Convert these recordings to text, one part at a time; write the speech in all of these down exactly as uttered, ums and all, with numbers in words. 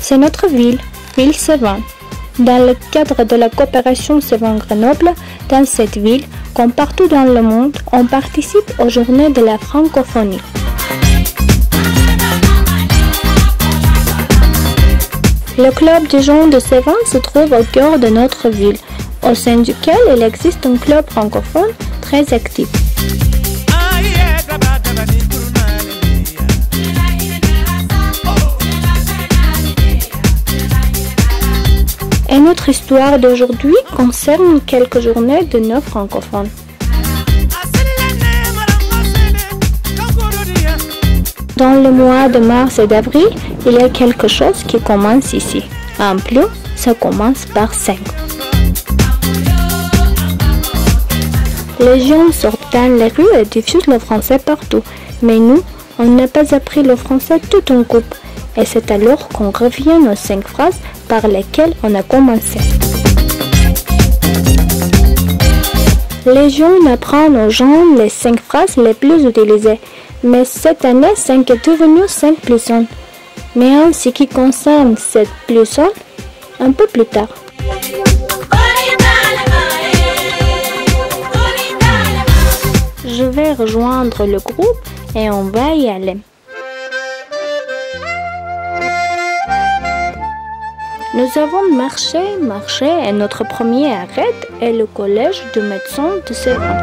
C'est notre ville, ville Sévan. Dans le cadre de la coopération Sévan-Grenoble, dans cette ville, comme partout dans le monde, on participe aux journées de la francophonie. Le club des jeunes de Sévan se trouve au cœur de notre ville, au sein duquel il existe un club francophone très actif. Et notre histoire d'aujourd'hui concerne quelques journées de nos francophones. Dans le mois de mars et d'avril, il y a quelque chose qui commence ici. En plus, ça commence par cinq. Les gens sortent dans les rues et diffusent le français partout. Mais nous, on n'a pas appris le français tout en couple. Et c'est alors qu'on revient aux cinq phrases par lesquelles on a commencé. Les gens apprennent aux gens les cinq phrases les plus utilisées. Mais cette année, cinq est devenu cinq plus un. Mais en ce qui concerne sept plus un, un peu plus tard. Je vais rejoindre le groupe et on va y aller. Nous avons marché, marché et notre premier arrêt est le collège de médecins de Sévan.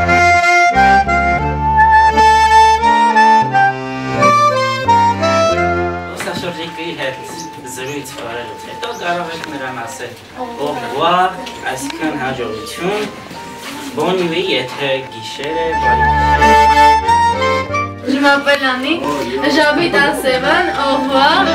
Au revoir, Askan Hajoritiun. Bonne nuit et très guichet. Je m'appelle Annie, j'habite à Sévan. Au revoir.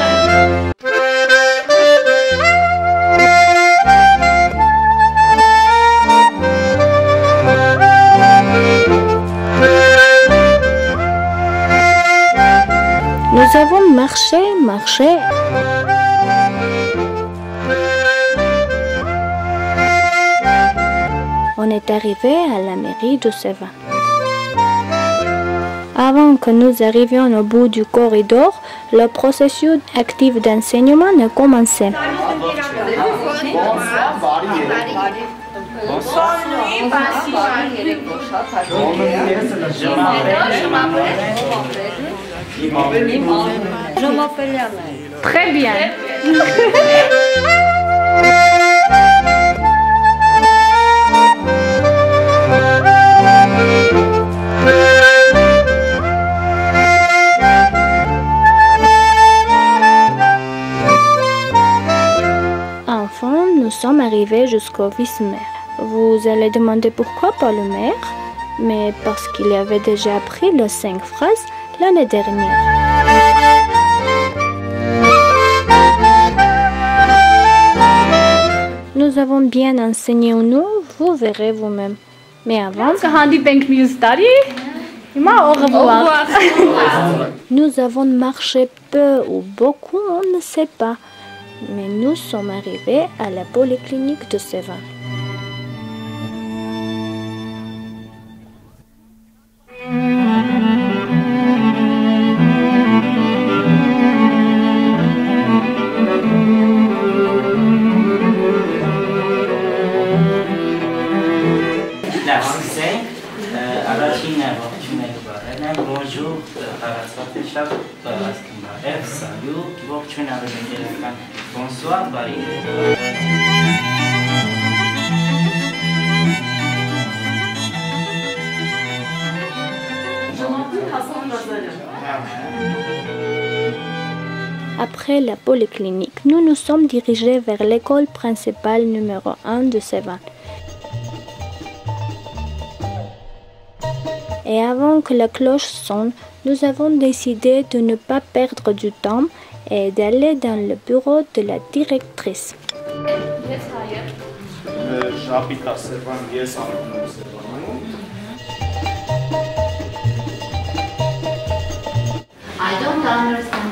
Nous avons marché, marché. On est arrivé à la mairie de Sévan. Avant que nous arrivions au bout du corridor, le processus actif d'enseignement a commencé. Je m'appelle Annie. Très bien. Enfin, nous sommes arrivés jusqu'au vice-maire. Vous allez demander pourquoi pas le maire? Mais parce qu'il avait déjà appris les cinq phrases l'année dernière. Nous avons bien enseigné nous, vous verrez vous-même. Mais avant... Au revoir. Nous avons marché peu ou beaucoup, on ne sait pas. Mais nous sommes arrivés à la polyclinique de Sévan. Bonjour, bonsoir, Après la polyclinique, nous nous sommes dirigés vers l'école principale numéro un de Sévan. Et avant que la cloche sonne, nous avons décidé de ne pas perdre du temps et d'aller dans le bureau de la directrice. J'habite à Sévan, yes, I don't understand.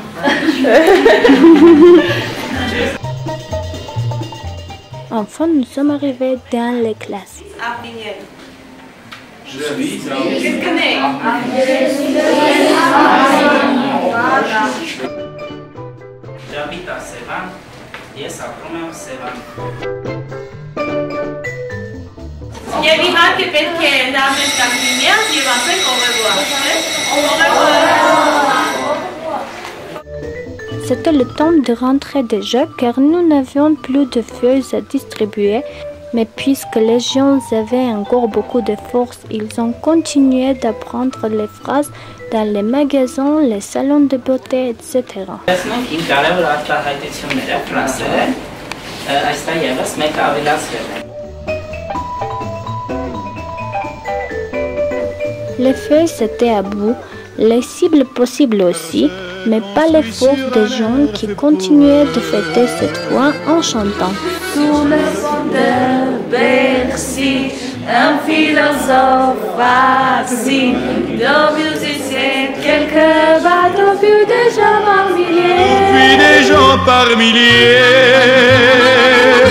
Enfin, nous sommes arrivés dans les classes. Je vis dans J'habite à Sévan. Sevan. Yes, approve Sevan. Եվ իհարկե պետք է դառնենք տակ միմյանց եւ ասենք au revoir, չէ՞։ Au revoir. C'était le temps de rentrer déjà car nous n'avions plus de feuilles à distribuer, mais puisque les gens avaient encore beaucoup de force, ils ont continué d'apprendre les phrases dans les magasins, les salons de beauté, et cetera. Մենք իմ կարևոր արտահայտությունները ֆրանսերեն այստեղ եւս մեկ ավելացրել եմ։ Les feuilles étaient à bout, les cibles possibles aussi, mais pas les forces des gens qui continuaient de fêter cette fois en chantant. Sous le pont de Bercy, un philosophe assis, deux musiciens, quelques bateaux, puis des gens par milliers. Puis des gens par milliers.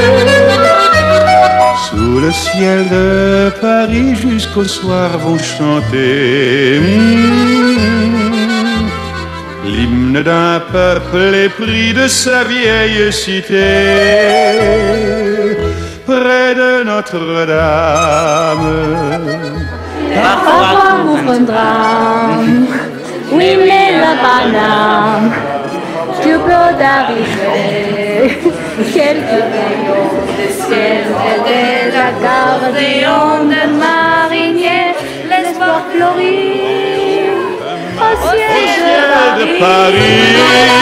Sous le ciel de Paris jusqu'au soir vont chanter mmh, l'hymne d'un peuple épris de sa vieille cité près de Notre-Dame. Parfois ouvre un drame, oui mais la banane, tu peux d'arriver, quelques rayons de ciel et des accordéons de mariniers, l'espoir fleurit au ciel de Paris.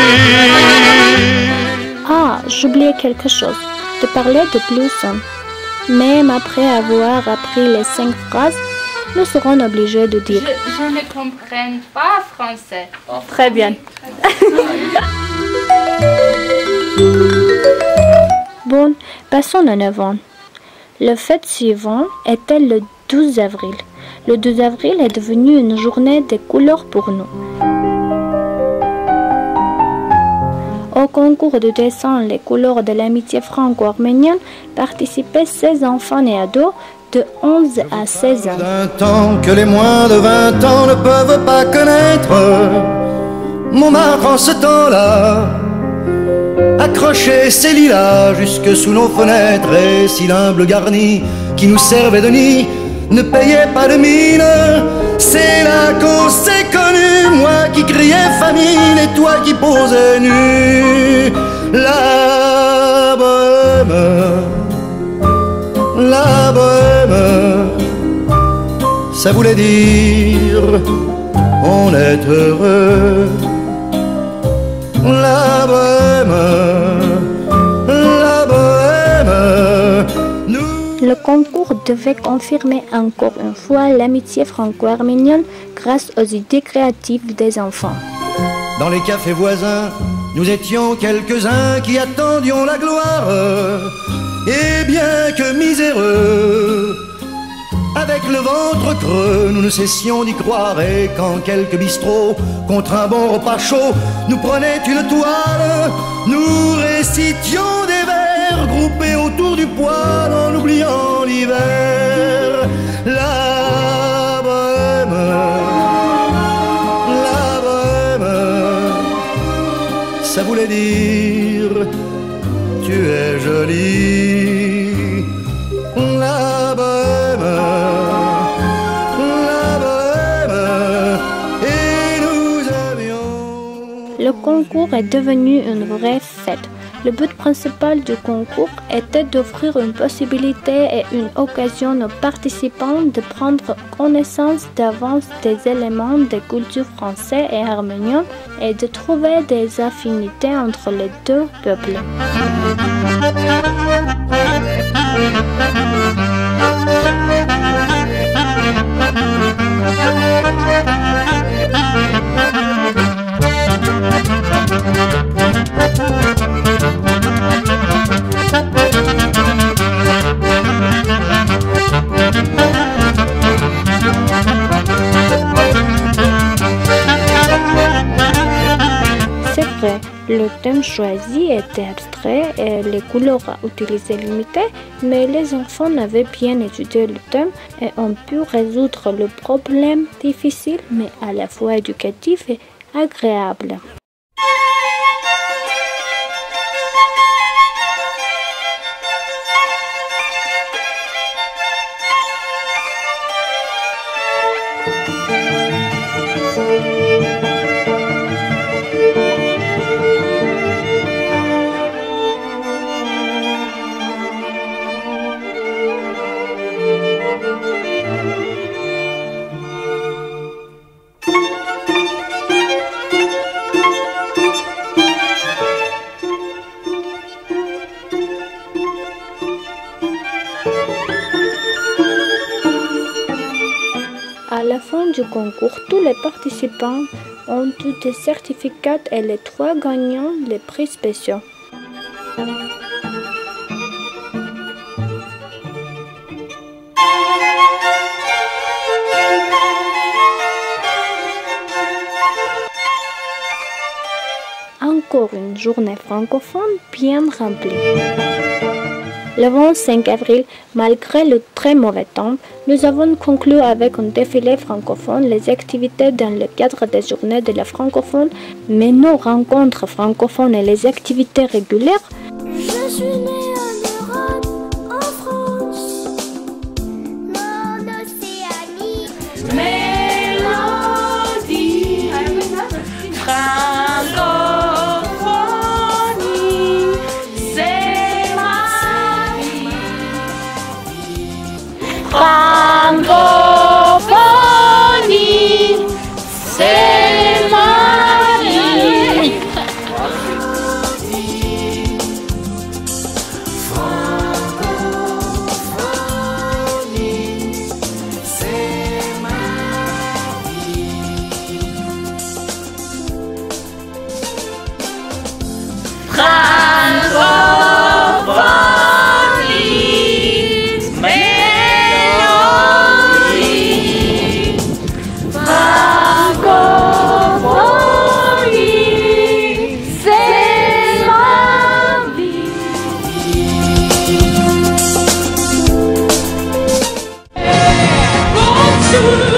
Ah, j'oubliais quelque chose, de parler de blouson. Même après avoir appris les cinq phrases, nous serons obligés de dire. Je, je ne comprends pas français. Très bien. Bon, passons en avant. Le fête suivant était le douze avril. Le douze avril est devenu une journée de couleurs pour nous. Au concours de dessin Les couleurs de l'amitié franco-arménienne participaient seize enfants et ados de onze à seize ans. D'un temps que les moins de vingt ans ne peuvent pas connaître, Montmartre en ce temps-là accrochait ses lilas jusque sous nos fenêtres, et si l'humble garni qui nous servait de nid ne payait pas de mine, c'est là qu'on s'est connus, moi qui criais famine et toi qui posais nu. La bohème, la bohème, ça voulait dire on est heureux. La bohème, la bohème, nous... Le concours devait confirmer encore une fois l'amitié franco-arménienne grâce aux idées créatives des enfants. Dans les cafés voisins, nous étions quelques-uns qui attendions la gloire. Et bien que miséreux, avec le ventre creux, nous ne cessions d'y croire. Et quand quelques bistrots, contre un bon repas chaud, nous prenaient une toile, nous récitions des vers groupés autour du poêle en oubliant l'hiver. La bohème, la bohème, ça voulait dire tu es jolie. La bohème, la bohème, et nous avions... Le concours est devenu une vraie fête. Le but principal du concours était d'offrir une possibilité et une occasion aux participants de prendre connaissance d'avance des éléments de culture français et arménien et de trouver des affinités entre les deux peuples. C'est vrai, le thème choisi était abstrait et les couleurs utilisées limitées, mais les enfants avaient bien étudié le thème et ont pu résoudre le problème difficile mais à la fois éducatif et agréable. À la fin du concours, tous les participants ont eu des certificats et les trois gagnants les prix spéciaux. Encore une journée francophone bien remplie. Le vingt-cinq avril, malgré le très mauvais temps, nous avons conclu avec un défilé francophone, les activités dans le cadre des journées de la francophone, mais nos rencontres francophones et les activités régulières. Je suis née en Europe, en France, en Océanie. Mélodie francophonie, c'est ma vie. Francophonie, c'est ma vie. Francophonie, mélodie. Francophonie, c'est ma vie. Bonjour.